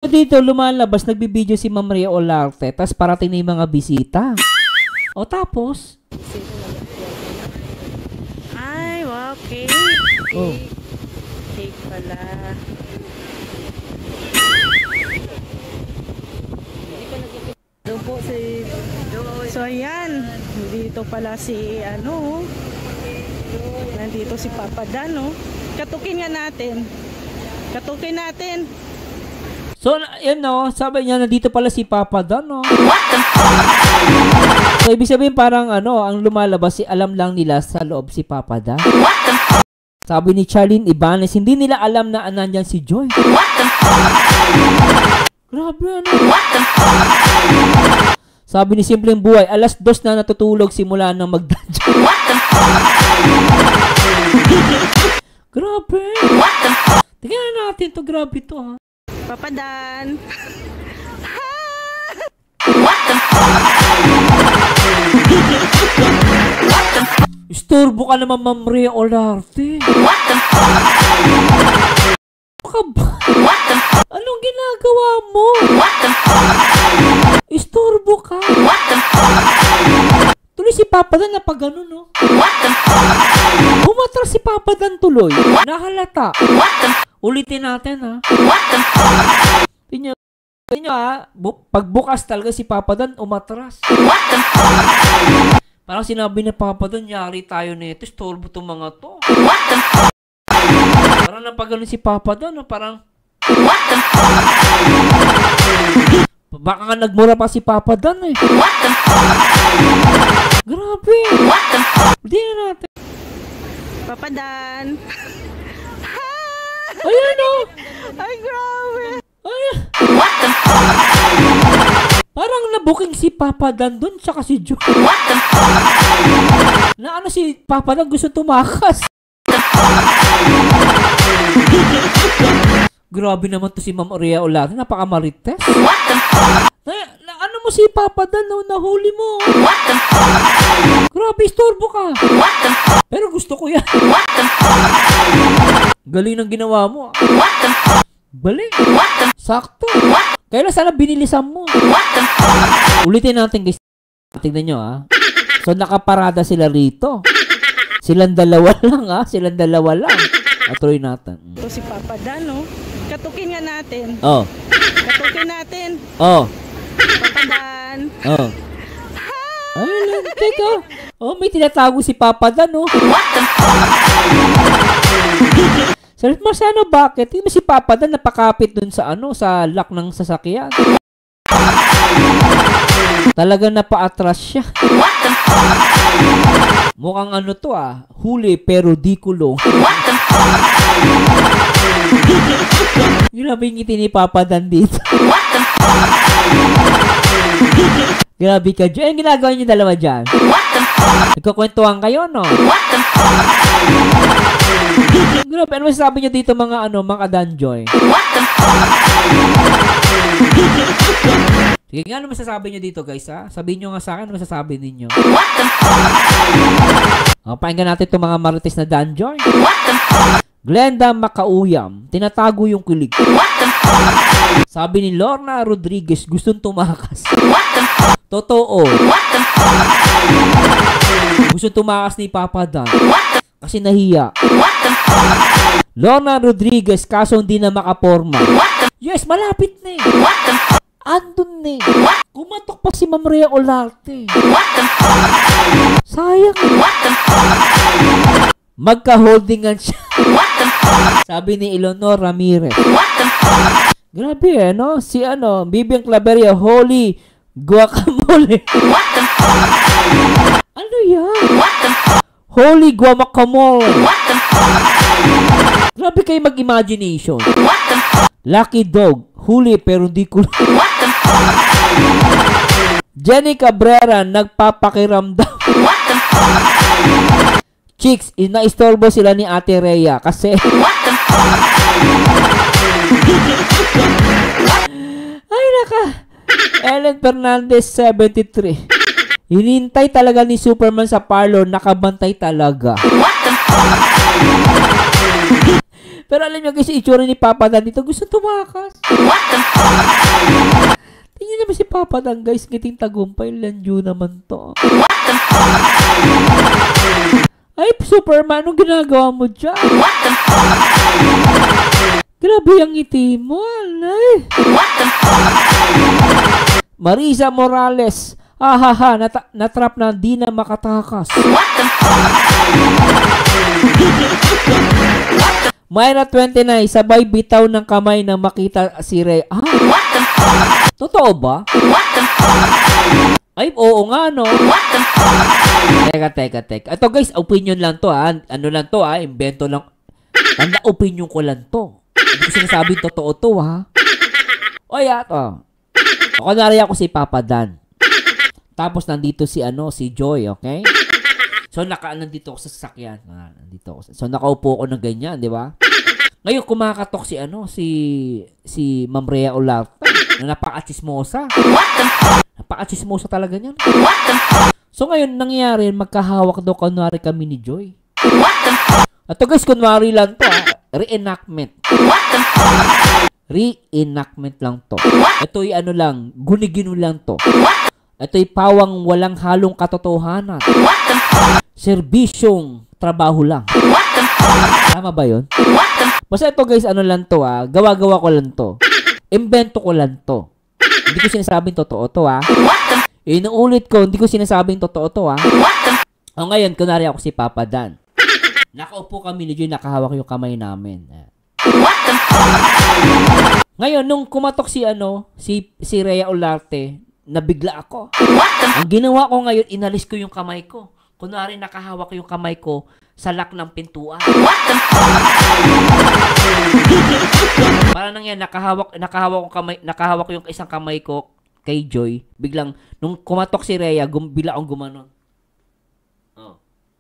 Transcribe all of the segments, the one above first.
dito, lumalabas, nagbibideo si Ma'am Rhea Olarte, tapos parating na yung mga bisita. O tapos? Ay, wow, cake. Oh. Cake pala. Doon po si... So, ayan. Dito pala si, nandito si Papa Dan, no? Katukin nga natin. Katukin natin. So, yun no, sabi niya, nandito pala si Papa Dan, no? So, ibig sabihin parang, ang lumalabas, alam lang nila sa loob si Papa Dan. Sabi ni Charlene Ibanez, hindi nila alam na nandyan si Joy. Grabe, Sabi ni Simpleng Buhay, alas 2 na natutulog simula nang magdadyo. Grabe. Tingnan natin to, grabe to, ha. Papa Dan. Istorbo ka naman, Ma'am Rhea Olarte. Anong ginagawa mo? Istorbo ka. Tuloy si Papa Dan na pag gano'n, no? Umatras si Papa Dan tuloy. Nahalata. Ulitin natin, ha? Tingnan nyo, ha? Pagbukas talaga si Papa Dan, umatras. Parang sinabi ni Papa Dan, yari tayo nito. Istorbo itong mga to. Parang napagano si Papa Dan, no? Parang... Baka nga nagmura pa si Papa Dan, eh. Grabe. Hindi na natin. Papa Dan. Ayan, no? Ay, grabe. Ayan. Parang nabuking si Papa Dan dun, tsaka si Joy. Na si Papa Dan gusto tumakas. Grabe naman to si Ma'am Rhea Olarte, napaka-marites. Ano mo si Papa Dan, no? Nahuli mo. Grabe, istorbo ka. Pero gusto ko yan. Galing ng ginawa mo. Galing. Sakto. Kaya sana binilisan mo. Ulitin natin, guys. Tignan nyo, ha. So, nakaparada sila rito. Silang dalawa lang, ha. Silang dalawa lang. Atuloy natin. Ito si Papa Dan, no? Katukin nga natin. Oh. Katukin natin. Oh. Papa Dan. Oh. Ay, lantik, oh. Oh, may tinatago si Papa Dan, oh. Sabi mo, bakit? Hindi mo si Papa Dan napakapit dun sa, sa lock ng sasakyan. Talagang napa-atras siya. Mukhang to, huli pero di kulong. Grabe yung ngiti ni Papa Dan dito. Grabe ka dyan. Anong ginagawa niyo dalawa dyan? Nagkukwentuhan kayo, no? Grabe, ano masasabi niyo dito mga Danjoy? Sige nga, ano masasabi niyo dito, guys, ha? Sabihin niyo nga sa akin, ano masasabi ninyo? Pakinggan natin itong mga marites na Danjoy. Glenda Macauyam, tinatago yung kilig. Sabi ni Lorna Rodriguez, gustong tumakas. Totoo. Gustong tumakas ni Papa Dan. Kasi nahiya. Lorna Rodriguez, kaso hindi na makaporma. Yes, malapit na, eh. Andun na, eh. Kumatok pa si Ma'am Rhea Olarte. Sayang. Magka-holdingan siya. Sabi ni Eleanor Ramirez. Grabe, no? Si Bibiang Claveria, holy guacamole. Ano yan? Holy guacamole. Grabe kayo mag-imagination. Lucky dog, huli pero di ko. Jenny Cabrera, nagpapakiramdam. Chicks, naistorbo sila ni Ate Rhea kasi ay naka Ellen Fernandez 73. Hinintay talaga ni Superman sa parlor, nakabantay talaga. Pero alam niyo guys, itsura ni Papa Dan dito, gusto tumakas. Tingnan niyo ba si Papa Dan guys, ngiting tagumpay, landiyo naman to. Ay, Superman, anong ginagawa mo dyan? Grabe ang ngiti mo, alay. Marisa Morales, ahaha, natrap na di na makatakas. Myra 29, sabay bitaw ng kamay na makita si Rhea. Ah, totoo ba? Ay, oo nga, no? Teka. Ito guys, opinion lang to, ha? Ano lang to, ha? Invento lang. Tanda, opinion ko lang to. Hindi ko sinasabing totoo to, ha? O, yato. Kunwari ako si Papa Dan. Tapos nandito si Joy, okay? So nandito ako sa sasakyan. Nandito ako. So nakaupo ako ng ganyan, di ba? Ngayon kumakatok si Ma'am Rhea Olarte na napaka-chismosa. Napaka-chismosa talaga niyan. So ngayon nangyayari, magkahawak daw kunwari kami ni Joy. At guys, kunwari lang to, reenactment. Reenactment lang to. Ito'y lang, gunigino lang to. Ito'y pawang walang halong katotohanan. Serbisyong trabaho lang. Tama ba yun? Basta ito guys, lang to, gawa-gawa ko lang to. Invento ko lang to. Hindi ko sinasabing totoo to, Inuulit ko, hindi ko sinasabing totoo to, O ngayon, kunwari ako si Papa Dan. Nakaupo kami ni Joy, nakahawak yung kamay namin. Ngayon, nung kumatok si Rhea Olarte, nabigla ako. Ang ginawa ko ngayon, inalis ko yung kamay ko. Kunwari nakahawak yung kamay ko sa lock ng pintuan. Para nang yan, nakahawak yung isang kamay ko kay Joy. Biglang, nung kumatok si Rhea, bigla akong gumanon. Oh.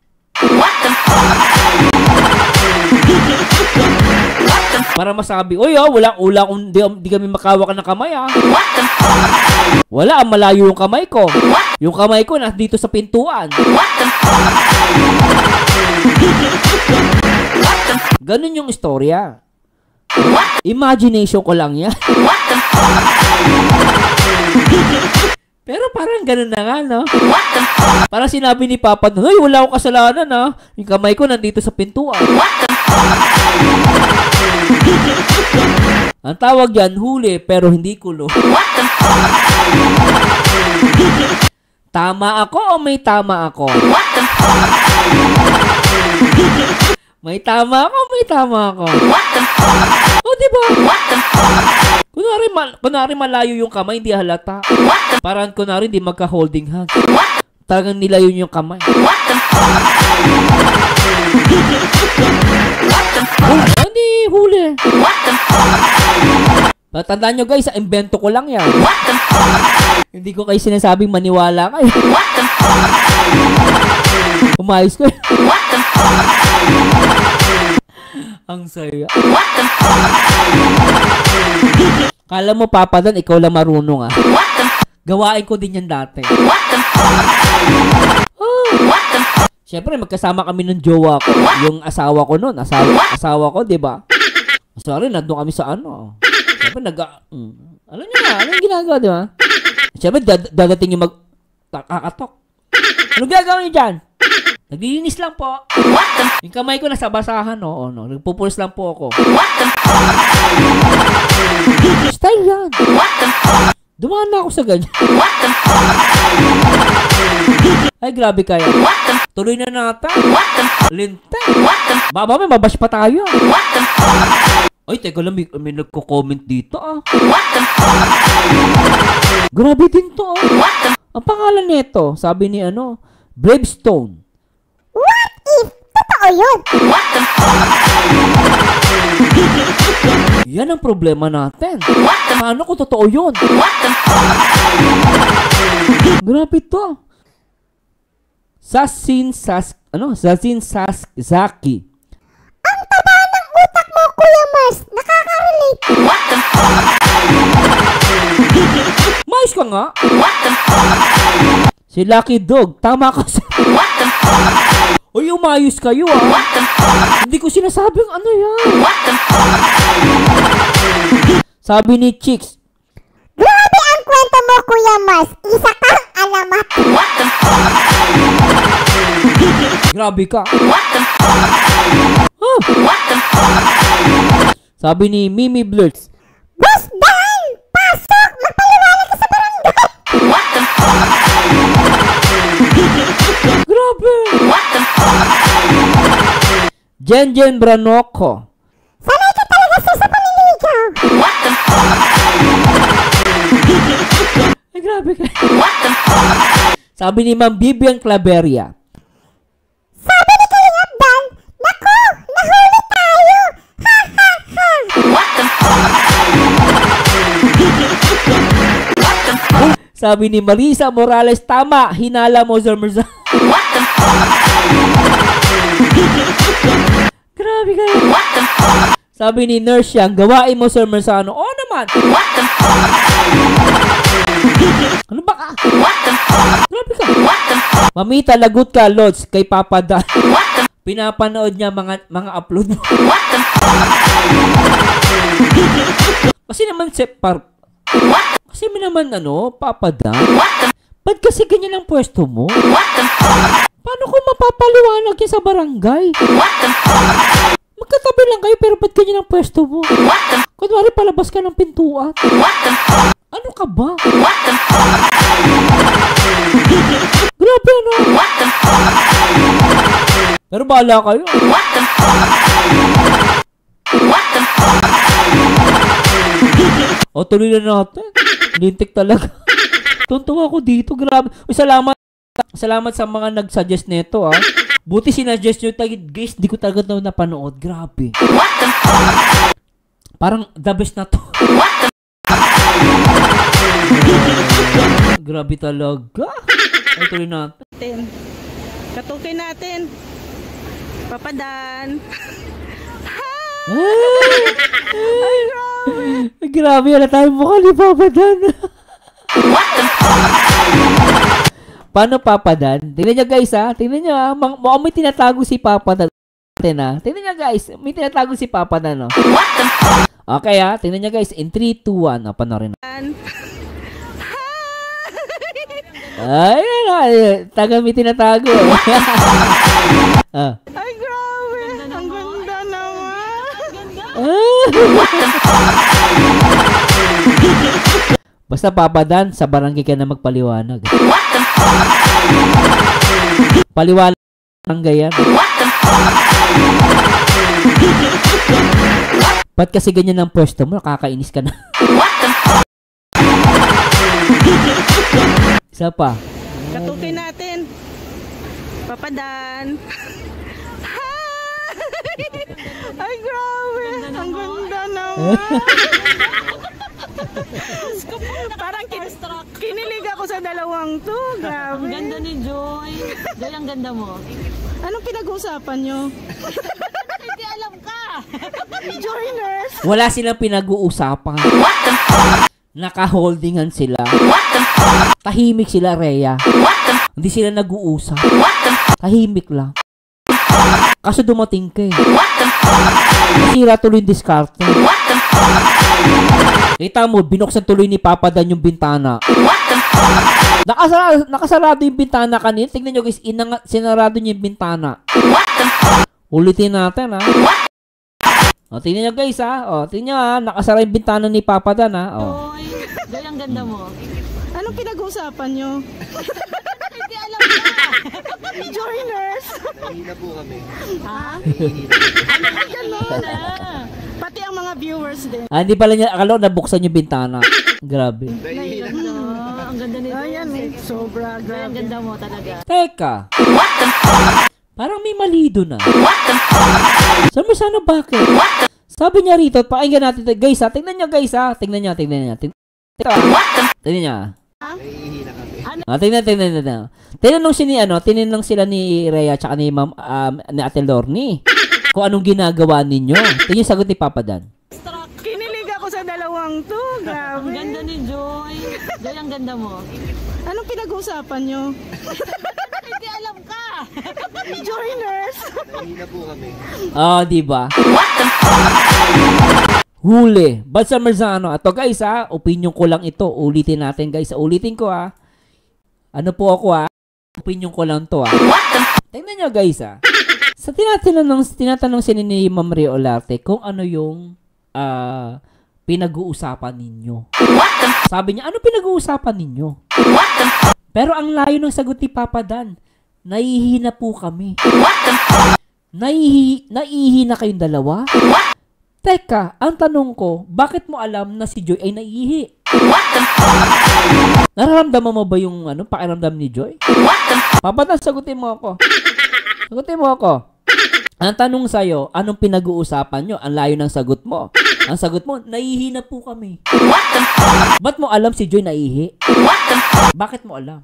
Para masabi, oy, wala kung di kami makahawakan ng kamay, Wala, malayo yung kamay ko. Yung kamay ko nandito sa pintuan. Ganun yung istorya. Imagination ko lang yan. Pero parang ganun na nga, no? Parang sinabi ni Papa, hoy, wala akong kasalanan, Yung kamay ko nandito sa pintuan. Ang tawag yan, huli, pero hindi kulo. Tama ako o may tama ako? May tama ako o may tama ako? O, diba? Kunwari malayo yung kamay, hindi halata. Parang kunwari hindi magka-holding hands. Talagang nilayo yung kamay. Hindi, huli. Tandaan nyo guys, invento ko lang yan. Hindi ko kayo sinasabing maniwala kayo. Umayos ko. Ang saya. Kala mo, Papa Dan, ikaw lang marunong, Gawain ko din yan dati. Siyempre, magkasama kami ng jowa ko. Yung asawa ko nun. Asawa ko, diba? Sorry, nandun kami sa Siyempre, alam niyo na, ano yung ginagawa, diba? Siyempre, dadating yung kakatok. Ano gagawin niyo dyan? Naglilinis lang po. Yung kamay ko nasa basahan, no? Nagpupulis lang po ako. Style yan. Dumaan na ako sa ganyan. Ay, grabe kaya. Tuloy na natin. Linte. Baba, may mabash pa tayo. Ay, teka lang, may nagko-comment dito, Grabe din to, Ang pangalan nito, sabi ni Bravestone. What if totoo yun? Yan ang problema natin. Paano kung totoo yun? Grabe to. Zaki. Ang taba ng utak mo, Kuya Mars. Nakaka-relate. Mais ka nga. Si Lucky Dog. Tama ka sa... Uy, umayos kayo Hindi ko sinasabing ano yan. Sabi ni Chicks, Grabe ang kwento mo, Kuya Mars. Isa kang alamat. grabe ka. Sabi ni Mimi Blurts, Boss Dan, pasok. Magpaliwanag ka sa barangay. grabe. Jen Branocco, Sanay ka talaga sa panliligaw. ay grabe ka. Sabi ni Ma'am Vivian Claveria, Sabi ni Kuya Dan, naku, nahuli tayo. Ha, ha, ha. sabi ni Marisa Morales, tama, hinala mo Sir Mirza. Grabe kayo. Sabi ni Nurse Yang, gawain mo Sir Merzano. Oo naman. Ano ba ka? Grabe ka. Mamita, lagot ka, Lods, kay Papa Dan. Pinapanood niya mga upload mo. Kasi naman, kasi naman, Papa Dan, ba't kasi ganyan ang pwesto mo? Paano kung mapapaliwanag yan sa barangay? Magkatabi lang kayo, pero ba't ganyan ang pwesto mo? Kunwari palabas ka ng pintuan. Ano ka ba? Grabe, ano? Pero bahala kayo. O, tuloy na natin. Lintik talaga. Tuntua ako dito, grabe. Uy, salamat sa mga nag-suggest nito, Buti sinuggest nyo, guys, di ko talaga napanood. Grabe. Parang the best na to. Grabe talaga. Ay, tuloy natin. Katukin natin. Papa Dan. Ay, grabe. Wala tayong mukha ni Papa Dan. Paano Papa Dan? Tingnan nyo guys Tingnan nyo mukhang may tinatago si Papa Dan. Tingnan nyo guys. May tinatago si Papa Dan Okay tingnan nyo guys. In 3, 2, 1. Panorin na. Ay, may tinatago. Ay, grabe. Ang ganda naman. Basta Papa Dan, sa barangay ka na magpaliwanag. Paliwanag barangay yan. Ba't kasi ganyan ang pwesto mo? Nakakainis ka na. Isa pa. Katukin natin. Papa Dan. Ay, grabe. Ang ganda naman. Parang kinilig ako sa dalawang to. Grabe. Ang ganda ni Joy. Joy, ang ganda mo. Anong pinag-uusapan nyo? Hindi alam ka. Joiners. Wala silang pinag-uusapan. Naka-holdingan sila. Tahimik sila, Rhea. Hindi sila nag-uusap. Tahimik lang. Kaso dumating ka Nasira tuloy yung diskarte. Kita mo, binuksan tuloy ni Papa Dan yung bintana. Nakasarado yung bintana kanina. Tingnan nyo guys, sinarado niya yung bintana. Ulitin natin tingnan nyo guys tingnan nyo nakasara yung bintana ni Papa Dan Joy, Joy, ang ganda mo. Anong pinag-uusapan nyo? Hindi alam ka. Joiners. Hihina po kami. Ha? Ganon. Pati ang mga viewers din. Hindi pala niya akala ko nabuksan yung bintana. Grabe. Nahihina. Ang ganda ni Joy. Ayan sobra. Joy, ang Grabe. ganda mo talaga. Teka. Parang may mali doon Sabi mo sana bakit? Sabi niya rito, pakinggan natin guys tingnan nyo guys tingnan nyo. Tingnan nyo. Nahihina kami. Tinanong sila ni Rhea tsaka ni Ma'am ni Ate Lorne kung anong ginagawa ninyo. Tingnan yung sagot ni Papa Dan. Kinilig ako sa dalawang to. Ang Grabe. ganda ni Joy. Joy, ang ganda mo. Anong pinag-uusapan nyo? Hindi alam ka. Joiners! Nahihina po kami. Ah, di ba? Huli. Basta Marzano. Ito guys opinion ko lang ito. Ulitin natin guys. Ulitin ko Ano po ako opinion ko lang to Tingnan nyo guys Sa tinatanong si ni Ma'am Rio Olarte kung ano yung pinag-uusapan ninyo. Sabi niya, ano pinag-uusapan ninyo? Pero ang layo ng sagot ni Papa Dan. Nahihina po kami. Nahihina kayong dalawa? Teka, ang tanong ko, bakit mo alam na si Joy ay naiihi? Nararamdaman mo ba yung pakiramdam ni Joy? Papa Dan, sagutin mo ako. Sagutin mo ako. Ang tanong sa'yo, anong pinag-uusapan nyo? Ang layo ng sagot mo. Ang sagot mo, nahihina po kami. Ba't mo alam si Joy naihi? Bakit mo alam?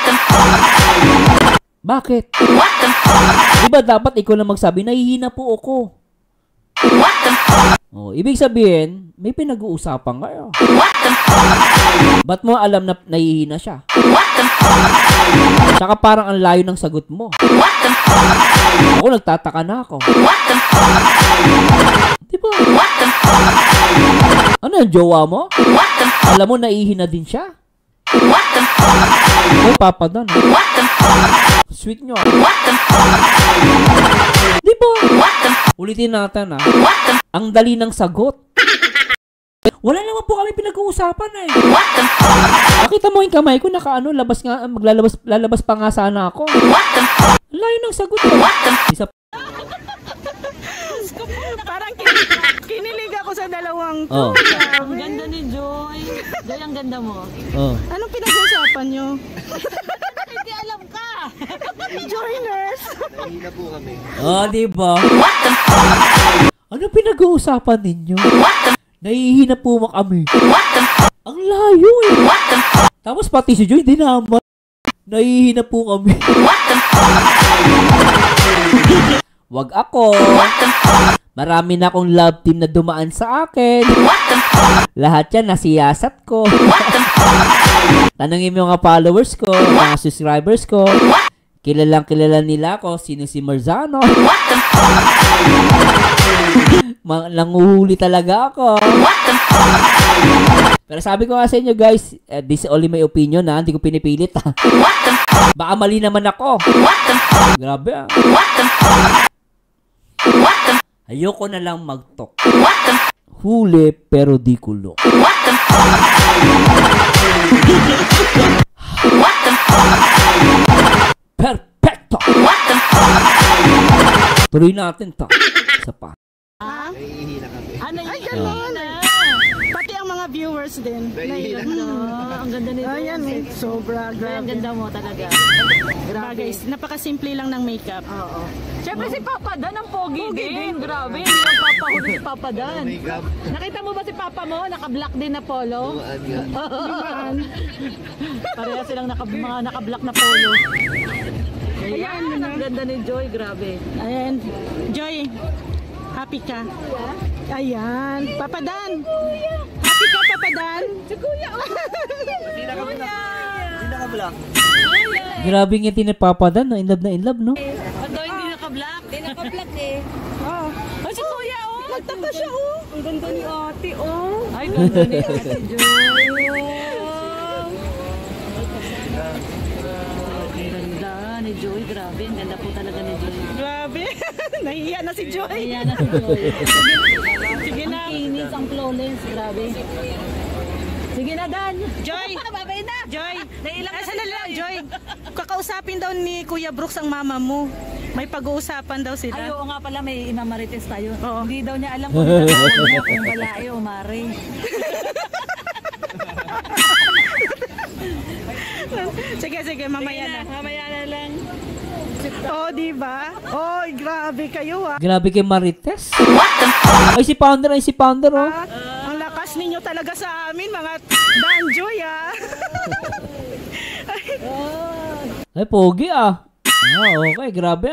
Bakit? Diba dapat ikaw na magsabi, nahihina po ako. Ibig sabihin, may pinag-uusapan kayo. Ba't mo alam na nahihina siya? Saka parang ang layo ng sagot mo. Ako nagtataka na ako. Diba? Ano yung jowa mo? Alam mo, nahihina din siya. Papa Dan. Sweet nyo. Diba? Ulitin natin Ang dali ng sagot. Wala naman po kami pinag-uusapan Nakita mo yung kamay ko, lalabas pa nga sana ako. Layo ng sagot Isa Parang kinilig ako sa dalawang to. Ang ganda ni Joy. Joy, ang ganda mo. Anong pinag-uusapan nyo? Hindi alam ka. Joiners! Nahihina po kami. diba? Ano pinag-uusapan ninyo? Nahihina po kami. Ang layo Tapos pati si Joy, di naman. Nahihina po kami. Wag ako. Marami na akong love team na dumaan sa akin. Lahat yan nasiyasat ko. Tanungin mo yung mga followers ko, mga subscribers ko. Kilala nila ako. Sino si Marzano? Nanguhuli talaga ako. Pero sabi ko nga sa inyo guys, this is only my opinion Hindi ko pinipilit Baka mali naman ako. Grabe Ayoko na lang mag-talk. Huli pero di kulo. Perfecto. Tuloy natin to. Isa pa. Nahihina kami. Ay, gano'n. Pati ang mga viewers din. Nahihina. Ang ganda ni Joy. Ayan sobra, Ang grabe. ganda mo talaga. Grabe, napakasimple lang ng makeup. Oo. Siyempre si Papa Dan ang pogi din. Grabe, hindi ang papahuli si Papa Dan. Makeup. Nakita mo ba si Papa mo? Naka-black din na polo. Tumaan nga. Pareha silang mga naka-black na polo. Ayan, ang ganda ni Joy. Grabe. Ayan. Joy, happy ka? Ayan. Papa Dan. Happy ka, Papa Dan? Si Kuya. Hindi na kami Hindi naka-vlog. Grabe nga tinapapadan. In love, no? Ano, hindi naka-black? Hindi naka-black Oh. Oh, si Kuya, Nagtaka siya, Ang ganda ni ate, Ay, ganda ni ate Joy. Ang ganda ni Joy. Grabe, ang ganda po talaga ni Joy. Grabe. Nahiya na si Joy. Ayan na si Joy. Sige na. Ang kinis, ang flawless. Grabe. Sige na, Dan. Joy. Babay na. Joy. Nailang Asa na lang, Joy. Kakausapin daw ni Kuya Brooks ang mama mo. May pag-uusapan daw Ay, sila. oo nga pala, may imamarites tayo. Oo. Hindi daw niya alam kung tatawag niya kung balae o mare. Sige, mamaya na. Mamaya na lang. Oh, di ba? Oh, grabe kayo Grabe kay Marites. Ay, si Pounder, Ang lakas ninyo talaga sa amin, mga Dan Joy, Ay, pogi okay, grabe